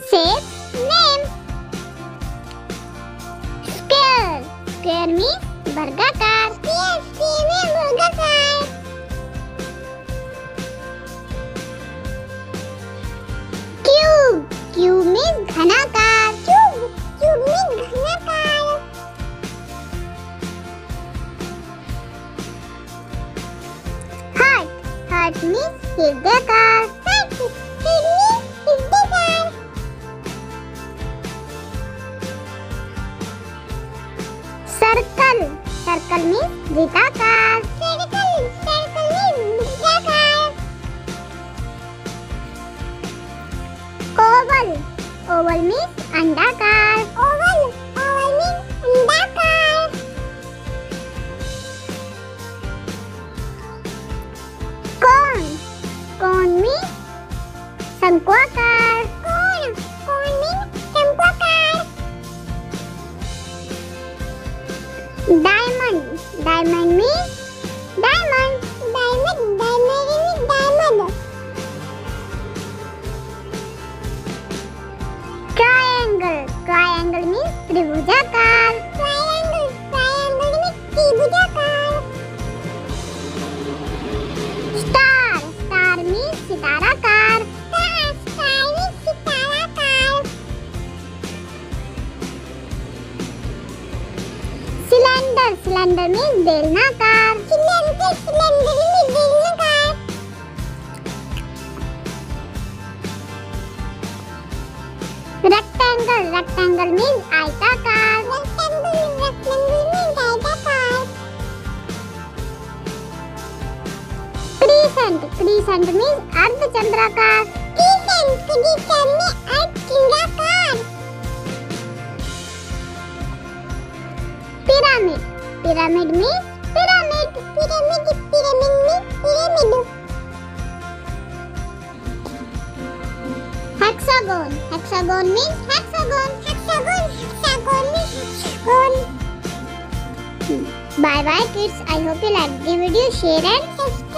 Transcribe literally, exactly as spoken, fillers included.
Shape, name. Square, square means वर्गाकार. Square, square means वर्गाकार. Cube, cube means घनाकार. Cube, cube means घनाकार. Heart, heart means हृदयकार. Heart, heart means हृदयकार. Circle, circle means वृत्ताकार. Circle, circle means वृत्ताकार. Oval, oval means अंडाकार. Oval, oval means अंडाकार. Cone, cone means शंक्वाकार. Cone, cone means शंक्वाकार. Diamond, diamond means diamond. Diamond, diamond means diamond. Triangle, triangle means त्रिभुजाकार. Triangle, triangle means त्रिभुजाकार. Star, star means सिताराकार. Star, star means सिताराकार. Cylinder, cylinder means बेलनाकार. Cylinder, cylinder means बेलनाकार. Rectangle, rectangle means आयताकार. Rectangle, rectangle means आयताकार. Crescent, crescent means अर्धचंद्राकार. Crescent, crescent means अर्धचंद्राकार. Pyramid, pyramid means pyramid. Pyramid, pyramid means pyramid. Hexagon, hexagon means hexagon. Hexagon, hexagon means hexagon. Bye bye kids. I hope you like the video. Share and subscribe.